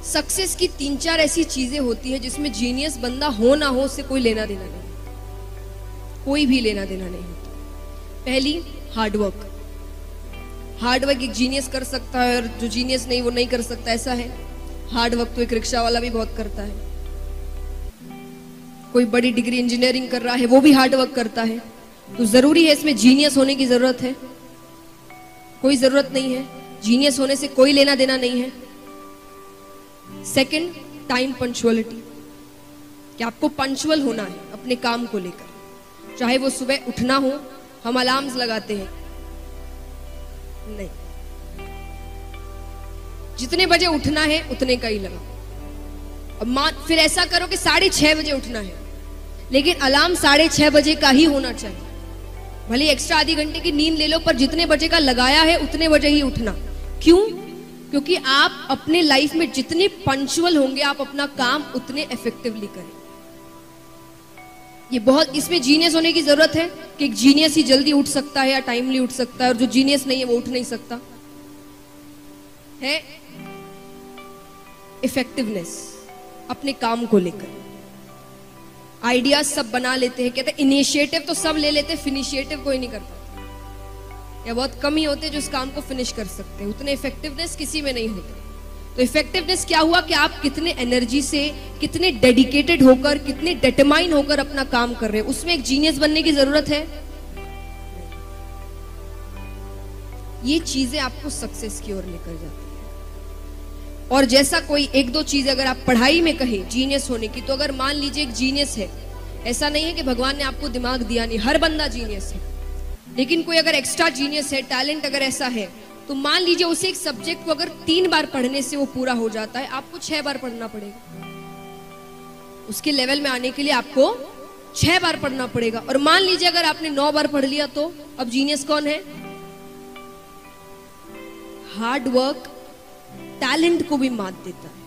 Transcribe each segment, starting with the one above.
Success की 3-4 ऐसी चीजें होती है जिसमें जीनियस बंदा हो ना हो उससे कोई लेना देना नहीं, कोई भी लेना देना नहीं होता। पहली, हार्डवर्क। हार्डवर्क एक जीनियस कर सकता है और जो जीनियस नहीं वो नहीं कर सकता, ऐसा है। हार्डवर्क तो एक रिक्शा वाला भी बहुत करता है, कोई बड़ी डिग्री इंजीनियरिंग कर रहा है वो भी हार्डवर्क करता है। तो जरूरी है इसमें जीनियस होने की जरूरत है? कोई जरूरत नहीं है, जीनियस होने से कोई लेना देना नहीं है। सेकंड, टाइम पंक्चुअलिटी, कि आपको पंक्चुअल होना है अपने काम को लेकर। चाहे वो सुबह उठना हो, हम अलार्म्स लगाते हैं, नहीं, जितने बजे उठना है उतने का ही लगाओ। अब फिर ऐसा करो कि 6:30 बजे उठना है, लेकिन अलार्म 6:30 बजे का ही होना चाहिए। भले एक्स्ट्रा आधी घंटे की नींद ले लो, पर जितने बजे का लगाया है उतने बजे ही उठना। क्यों? क्योंकि आप अपने लाइफ में जितने पंक्चुअल होंगे आप अपना काम उतने इफेक्टिवली करें। ये बहुत, इसमें जीनियस होने की जरूरत है कि एक जीनियस ही जल्दी उठ सकता है या टाइमली उठ सकता है, और जो जीनियस नहीं है वो उठ नहीं सकता है। इफेक्टिवनेस अपने काम को लेकर, आइडियाज सब बना लेते हैं, कहते हैं इनिशिएटिव तो सब ले लेते हैं, फिनिशिएटिव कोई नहीं करता, या बहुत कम ही होते जो इस काम को फिनिश कर सकते हैं। उतने इफेक्टिवनेस किसी में नहीं होते। तो इफेक्टिवनेस क्या हुआ कि आप कितने एनर्जी से, कितने डेडिकेटेड होकर, कितने डिटरमाइन होकर अपना काम कर रहे हैं, उसमें एक जीनियस बनने की जरूरत है। ये चीजें आपको सक्सेस की ओर लेकर जाती है। और जैसा कोई 1-2 चीज अगर आप पढ़ाई में कहें जीनियस होने की, तो अगर मान लीजिए एक जीनियस है, ऐसा नहीं है कि भगवान ने आपको दिमाग दिया नहीं, हर बंदा जीनियस है, लेकिन कोई अगर एक्स्ट्रा जीनियस है, टैलेंट अगर ऐसा है, तो मान लीजिए उसे एक सब्जेक्ट को अगर 3 बार पढ़ने से वो पूरा हो जाता है, आपको 6 बार पढ़ना पड़ेगा। उसके लेवल में आने के लिए आपको 6 बार पढ़ना पड़ेगा। और मान लीजिए अगर आपने 9 बार पढ़ लिया, तो अब जीनियस कौन है? हार्ड वर्क टैलेंट को भी मात देता है।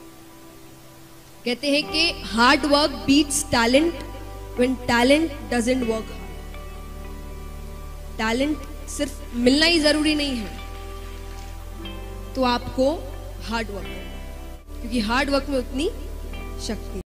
कहते हैं कि hard work beats talent when talent doesn't work hard. Talent सिर्फ मिलना ही जरूरी नहीं है, तो आपको हार्ड वर्क, क्योंकि हार्ड वर्क में उतनी शक्ति